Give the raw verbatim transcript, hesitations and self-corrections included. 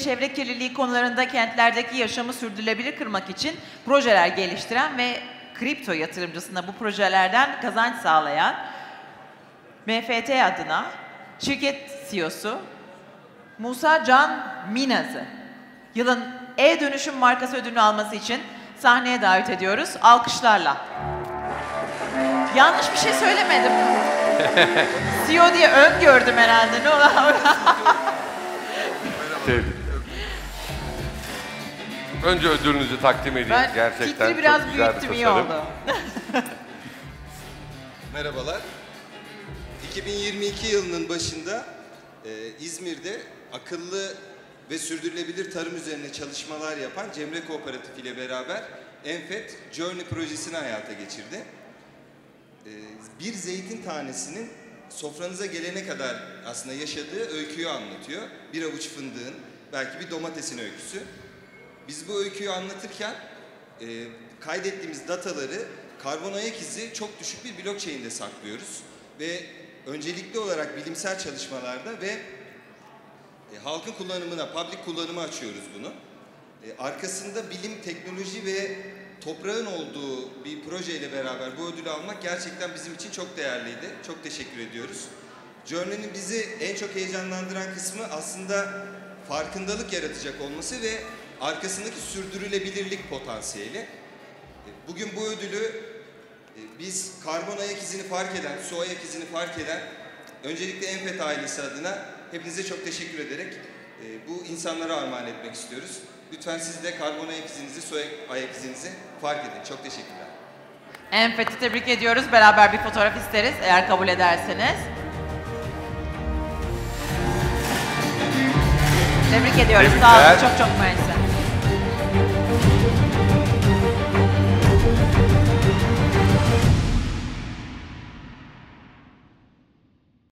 çevre kirliliği konularında kentlerdeki yaşamı sürdürülebilir kılmak için projeler geliştiren ve kripto yatırımcısına bu projelerden kazanç sağlayan M F T adına şirket C E O'su Musa Can Minaz'ı yılın e-dönüşüm markası ödülünü alması için sahneye davet ediyoruz. Alkışlarla. Yanlış bir şey söylemedim. C E O diye ön gördüm herhalde. Ne ola? Önce ödülünüzü takdim edeyim. Ben gerçekten fikri biraz çok güzel bir büyüttüm, iyi tasarım. oldu. Merhabalar. iki bin yirmi iki yılının başında e, İzmir'de akıllı ve sürdürülebilir tarım üzerine çalışmalar yapan Cemre Kooperatif ile beraber Enfet Journey projesini hayata geçirdi. E, bir zeytin tanesinin sofranıza gelene kadar aslında yaşadığı öyküyü anlatıyor. Bir avuç fındığın, belki bir domatesin öyküsü. Biz bu öyküyü anlatırken e, kaydettiğimiz dataları karbon ayak izi çok düşük bir blockchain'de saklıyoruz. Ve öncelikli olarak bilimsel çalışmalarda ve e, halkın kullanımına, public kullanıma açıyoruz bunu. E, arkasında bilim, teknoloji ve toprağın olduğu bir projeyle beraber bu ödülü almak gerçekten bizim için çok değerliydi. Çok teşekkür ediyoruz. Journey'nin bizi en çok heyecanlandıran kısmı aslında farkındalık yaratacak olması ve arkasındaki sürdürülebilirlik potansiyeli. Bugün bu ödülü biz karbon ayak izini fark eden, su ayak izini fark eden, öncelikle Enfet ailesi adına hepinize çok teşekkür ederek bu insanlara armağan etmek istiyoruz. Lütfen siz de karbon ayak izinizi, su ayak izinizi fark edin. Çok teşekkürler. Enfet'i tebrik ediyoruz. Beraber bir fotoğraf isteriz eğer kabul ederseniz. Tebrik ediyoruz. Sağ olun. Çok çok mersi.